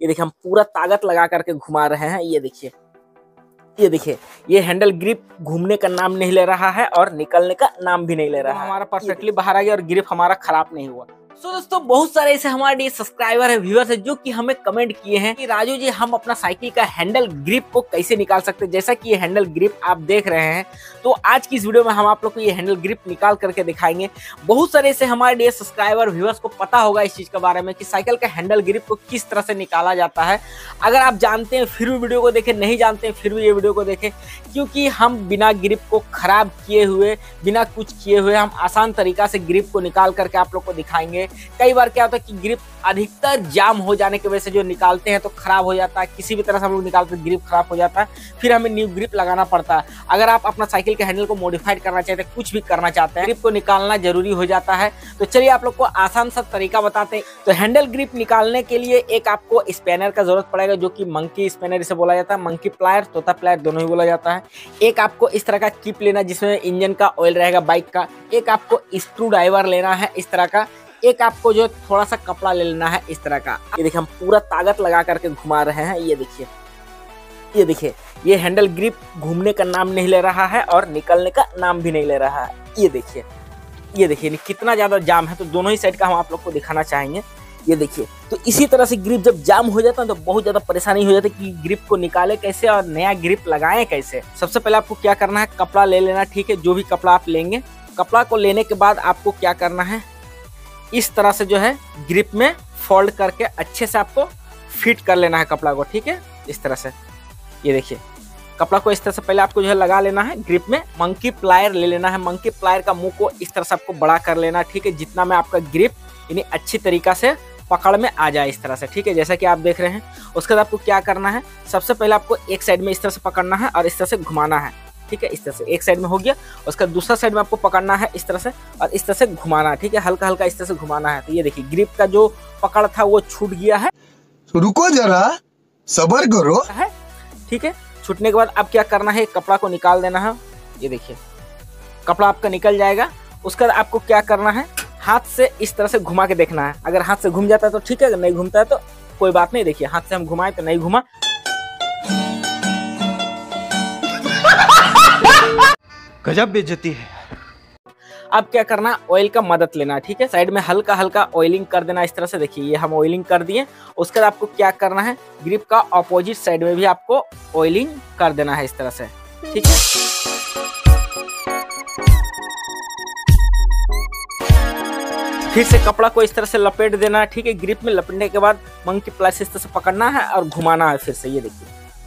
ये देखिए हम पूरा ताकत लगा करके घुमा रहे हैं। ये देखिए ये हैंडल ग्रिप घूमने का नाम नहीं ले रहा है और निकलने का नाम भी नहीं ले रहा है। हमारा परफेक्टली बाहर आ गया और ग्रिप हमारा खराब नहीं हुआ। तो दोस्तों बहुत सारे ऐसे हमारे सब्सक्राइबर है, व्यूअर्स है, जो कि हमें कमेंट किए हैं कि राजू जी हम अपना साइकिल का हैंडल ग्रिप को कैसे निकाल सकते हैं। जैसा कि ये हैंडल ग्रिप आप देख रहे हैं, तो आज की इस वीडियो में हम आप लोग को ये हैंडल ग्रिप निकाल करके दिखाएंगे। बहुत सारे ऐसे हमारे सब्सक्राइबर व्यूअर्स को पता होगा इस चीज के बारे में कि साइकिल का हैंडल ग्रिप को किस तरह से निकाला जाता है। अगर आप जानते हैं फिर भी वीडियो को देखें, नहीं जानते हैं फिर भी ये वीडियो को देखें, क्योंकि हम बिना ग्रिप को खराब किए हुए, बिना कुछ किए हुए हम आसान तरीका से ग्रिप को निकाल करके आप लोग को दिखाएंगे। कई बार क्या होता है कि ग्रिप अधिकतर जाम हो जाने की वजह से जो निकालते हैं तो खराब हो जाता है, किसी भी तरह से हम लोग निकालते हैं ग्रिप खराब हो जाता है, फिर हमें न्यू ग्रिप लगाना पड़ता है। अगर आप अपना साइकिल के हैंडल को मॉडिफाइड करना चाहते हैं, कुछ भी करना चाहते हैं, ग्रिप को निकालना जरूरी हो जाता है। तो चलिए आप लोग को आसान सा तरीका बताते हैं। तो हैंडल ग्रिप निकालने के लिए एक आपको स्पैनर का जरूरत पड़ेगा, जो कि मंकी स्पैनर इसे बोला जाता है, मंकी प्लायर, तोता प्लायर दोनों ही बोला जाता है। एक आपको इस तरह का किप लेना जिसमें इंजन का ऑयल रहेगा बाइक का। एक आपको स्क्रू ड्राइवर लेना है इस तरह का। एक आपको जो थोड़ा सा कपड़ा ले लेना है इस तरह का। ये देखिए हम पूरा ताकत लगा करके घुमा रहे हैं। ये देखिए ये हैंडल ग्रिप घूमने का नाम नहीं ले रहा है और निकलने का नाम भी नहीं ले रहा है। ये देखिए कितना ज्यादा जाम है। तो दोनों ही साइड का हम आप लोग को दिखाना चाहेंगे। ये देखिए, तो इसी तरह से ग्रिप जब जाम हो जाता है तो बहुत ज्यादा परेशानी हो जाती है कि ग्रिप को निकाले कैसे और नया ग्रिप लगाएं कैसे। सबसे पहले आपको क्या करना है, कपड़ा ले लेना, ठीक है, जो भी कपड़ा आप लेंगे। कपड़ा को लेने के बाद आपको क्या करना है, इस तरह से जो है ग्रिप में फोल्ड करके अच्छे से आपको फिट कर लेना है कपड़ा को, ठीक है, इस तरह से। ये देखिए कपड़ा को इस तरह से पहले आपको जो है लगा लेना है ग्रिप में। मंकी प्लायर ले लेना है, मंकी प्लायर का मुंह को इस तरह से आपको बड़ा कर लेना है, ठीक है, जितना में आपका ग्रिप यानी अच्छी तरीका से पकड़ में आ जाए इस तरह से, ठीक है, जैसा कि आप देख रहे हैं। उसके बाद आपको क्या करना है, सबसे पहले आपको एक साइड में इस तरह से पकड़ना है और इस तरह से घुमाना है, ठीक है, इस तरह से एक साइड में हो गया। उसका दूसरा साइड में आपको पकड़ना है इस तरह से और इस तरह से घुमाना है, ठीक है, हल्का हल्का इस तरह से घुमाना है। तो ये देखिए ग्रिप का जो पकड़ था वो छूट गया है। रुको जरा, सब्र करो, ठीक है। छूटने के बाद अब क्या करना है, कपड़ा को निकाल देना है। ये देखिए कपड़ा आपका निकल जाएगा। उसके बाद आपको क्या करना है, हाथ से इस तरह से घुमा के देखना है। अगर हाथ से घूम जाता है तो ठीक है, अगर नहीं घूमता है तो कोई बात नहीं। देखिए हाथ से हम घुमाए तो नहीं घुमा। गजब बेइज्जती है। अब क्या करना, ऑयल का मदद लेना है, ठीक है, साइड में हल्का हल्का ऑयलिंग कर देना इस तरह से। देखिए ये हम ऑयलिंग कर दिए। उसके बाद आपको क्या करना है, ग्रिप का ऑपोजिट साइड में भी आपको ऑयलिंग कर देना है इस तरह से, ठीक है। फिर से कपड़ा को इस तरह से लपेट देना है, ठीक है। ग्रिप में लपेटने के बाद मंकी प्लायर से इस तरह से पकड़ना है और घुमाना है फिर से। ये देखिए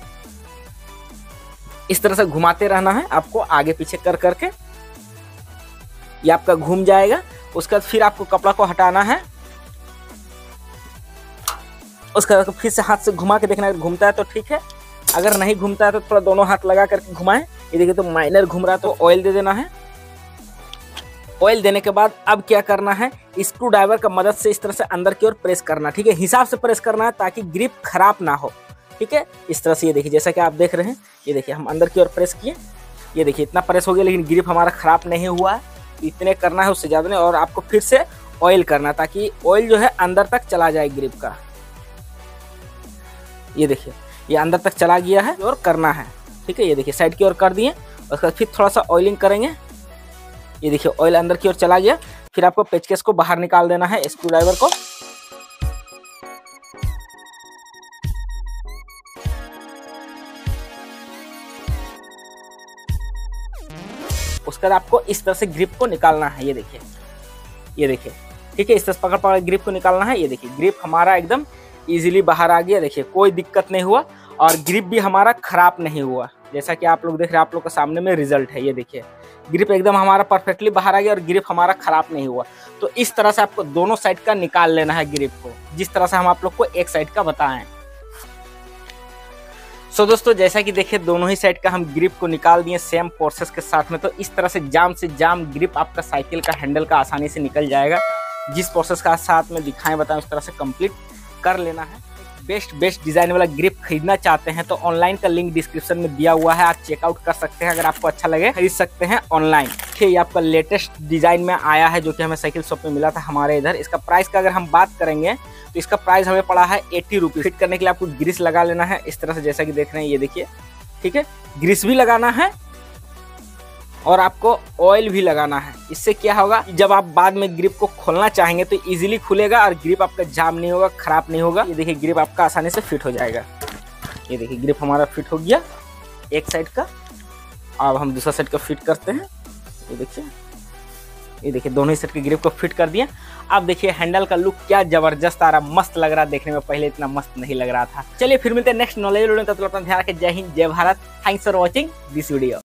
इस तरह से घुमाते रहना है आपको, आगे पीछे कर करके ये आपका घूम जाएगा। उसके बाद फिर आपको कपड़ा को हटाना है। उसके बाद फिर से हाथ से घुमा के देखना है, घूमता है तो ठीक है, अगर नहीं घूमता है तो थोड़ा दोनों हाथ लगा करके घुमाएं। ये देखिए तो माइनर घूम रहा है तो ऑयल दे देना है। ऑयल देने के बाद अब क्या करना है, स्क्रू ड्राइवर का मदद से इस तरह से अंदर की ओर प्रेस करना, ठीक है, हिसाब से प्रेस करना है ताकि ग्रिप खराब ना हो, ठीक है, इस तरह से। ये देखिए जैसा कि आप देख रहे हैं, ये देखिए हम अंदर की ओर प्रेस किए। ये देखिए इतना प्रेस हो गया लेकिन ग्रिप हमारा खराब नहीं हुआ है। इतने करना है, उससे ज़्यादा नहीं। और आपको फिर से ऑयल करना ताकि ऑयल जो है अंदर तक चला जाए ग्रिप का। ये देखिए ये अंदर तक चला गया है और करना है, ठीक है। ये देखिए साइड की ओर कर दिए। उसके बाद फिर थोड़ा सा ऑयलिंग करेंगे। ये देखिए ऑयल अंदर की ओर चला गया। फिर आपको पेचकस को बाहर निकाल देना है, स्क्रू ड्राइवर को। उसके बाद आपको इस तरह से ग्रिप को निकालना है। ये देखिए ठीक है, इस तरह से पकड़ पकड़ ग्रिप को निकालना है। ये देखिए ग्रिप हमारा एकदम इजीली बाहर आ गया। देखिए कोई दिक्कत नहीं हुआ और ग्रिप भी हमारा खराब नहीं हुआ, जैसा कि आप लोग देख रहे हैं। आप लोग के सामने में रिजल्ट है। ये देखिए ग्रिप एकदम हमारा परफेक्टली बाहर आ गया और ग्रिप हमारा खराब नहीं हुआ। तो इस तरह से आपको दोनों साइड का निकाल लेना है ग्रिप को, जिस तरह से हम आप लोग को एक साइड का बताएं। सो दोस्तों जैसा कि देखिए दोनों ही साइड का हम ग्रिप को निकाल दिए सेम प्रोसेस के साथ में। तो इस तरह से जाम ग्रिप आपका साइकिल का हैंडल का आसानी से निकल जाएगा। जिस प्रोसेस का साथ में दिखाएं बताएं उस तरह से कंप्लीट कर लेना है। बेस्ट डिजाइन वाला ग्रिप खरीदना चाहते हैं तो ऑनलाइन का लिंक डिस्क्रिप्शन में दिया हुआ है, आप चेकआउट कर सकते हैं। अगर आपको अच्छा लगे खरीद सकते हैं ऑनलाइन। देखिए ये आपका लेटेस्ट डिजाइन में आया है, जो कि हमें साइकिल शॉप में मिला था हमारे इधर। इसका प्राइस का अगर हम बात करेंगे तो इसका प्राइस हमें पड़ा है 80 रुपीज। फिट करने के लिए आपको ग्रीस लगा लेना है इस तरह से, जैसा कि देख रहे हैं, ये देखिए, ठीक है। ग्रीस भी लगाना है और आपको ऑयल भी लगाना है। इससे क्या होगा, जब आप बाद में ग्रिप को खोलना चाहेंगे तो इजीली खुलेगा और ग्रिप आपका जाम नहीं होगा, खराब नहीं होगा। ये देखिए ग्रिप आपका आसानी से फिट हो जाएगा। ये देखिए ग्रिप हमारा फिट हो गया एक साइड का। अब हम दूसरा साइड का फिट करते हैं। ये देखिए दोनों ही साइड के ग्रिप को फिट कर दिया। अब देखिए हैंडल का लुक क्या जबरदस्त आ रहा, मस्त लग रहा है देखने में, पहले इतना मस्त नहीं लग रहा था। चलिए फिर मिलते हैं नेक्स्ट नॉलेज वीडियो में, तब तक अपना ध्यान रखें। जय हिंद, जय Bharat. Thanks for watching this video.